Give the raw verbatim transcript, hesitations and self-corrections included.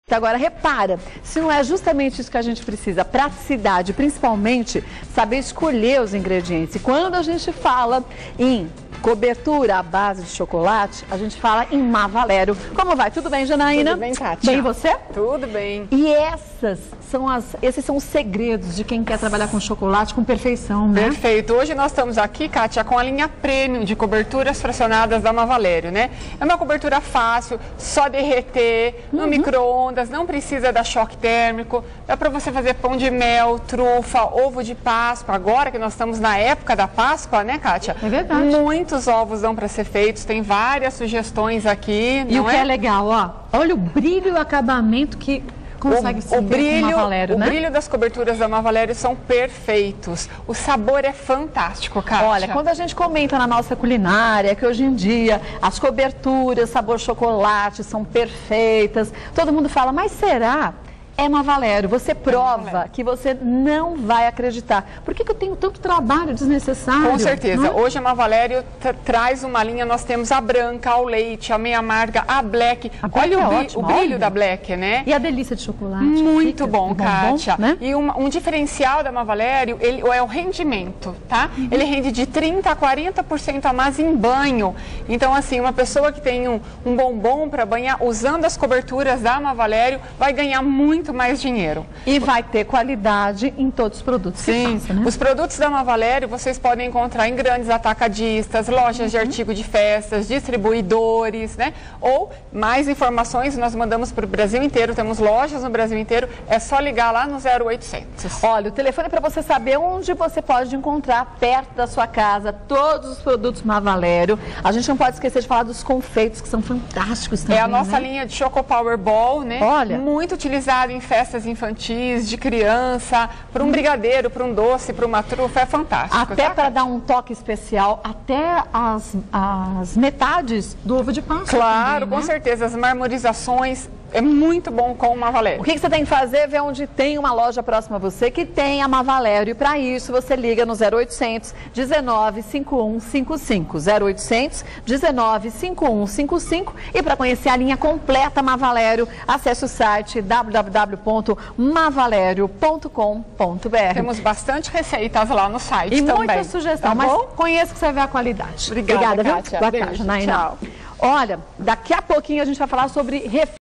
Agora, repara, se não é justamente isso que a gente precisa, praticidade, principalmente saber escolher os ingredientes. E quando a gente fala em cobertura à base de chocolate, a gente fala em Má Valério. Como vai? Tudo bem, Janaína? Tudo bem, Kátia. Bem, você? Tudo bem. E essas são as, esses são os segredos de quem quer trabalhar com chocolate com perfeição, né? Perfeito. Hoje nós estamos aqui, Kátia, com a linha Premium de coberturas fracionadas da Má Valério, né? É uma cobertura fácil, só derreter no uhum. micro-ondas, não precisa dar choque térmico. Dá para você fazer pão de mel, trufa, ovo de Páscoa. Agora que nós estamos na época da Páscoa, né, Kátia? É verdade. Muitos ovos dão para ser feitos, tem várias sugestões aqui. E não o que é? é legal, ó, olha o brilho e o acabamento que consegue ser o brilho, com Má Valério, o né? brilho das coberturas da Má Valério são perfeitos. O sabor é fantástico, Kátia. Olha, quando a gente comenta na nossa culinária que hoje em dia as coberturas sabor chocolate são perfeitas, todo mundo fala, mas será? É Má Valério, você prova que você não vai acreditar. Por que, que eu tenho tanto trabalho desnecessário? Com certeza. É? Hoje a Má Valério traz uma linha, nós temos a branca, ao leite, a meia amarga, a black. A black olha é o, brilho, ótima, o brilho olha. da black, né? E a delícia de chocolate. Muito fica, bom, Kátia. Bom, né? E uma, um diferencial da Má Valério ele, é o rendimento, tá? Uhum. Ele rende de trinta a quarenta por cento a mais em banho. Então, assim, uma pessoa que tem um, um bombom para banhar, usando as coberturas da Má Valério, vai ganhar muito mais dinheiro. E vai ter qualidade em todos os produtos. Sim, passa, né? Os produtos da Má Valério vocês podem encontrar em grandes atacadistas, lojas uhum. de artigo de festas, distribuidores, né? Ou mais informações nós mandamos para o Brasil inteiro, temos lojas no Brasil inteiro, é só ligar lá no zero oitocentos. Olha, o telefone é para você saber onde você pode encontrar perto da sua casa todos os produtos Má Valério. A gente não pode esquecer de falar dos confeitos que são fantásticos também. É a nossa né? linha de Choco Power Ball, né? Olha. Muito utilizado em festas infantis, de criança, para um brigadeiro, para um doce, para uma trufa, é fantástico. Até tá? para dar um toque especial, até as, as metades do ovo de Páscoa. Claro, também, com né? certeza, as marmorizações é muito bom com o Má Valério. O que, que você tem que fazer? Ver onde tem uma loja próxima a você que tem a Má Valério. E para isso você liga no zero oitocentos, dezenove, cinquenta e um cinquenta e cinco. zero oitocentos, dezenove, cinquenta e um cinquenta e cinco. E para conhecer a linha completa Má Valério, acesse o site w w w ponto má valério ponto com ponto b r. Temos bastante receitas lá no site e também. E muita sugestão, tá mas bom? Conheça que você vai ver a qualidade. Obrigada, Obrigada, Kátia. Boa Beijo, tarde, Naina. tchau. Olha, daqui a pouquinho a gente vai falar sobre refri.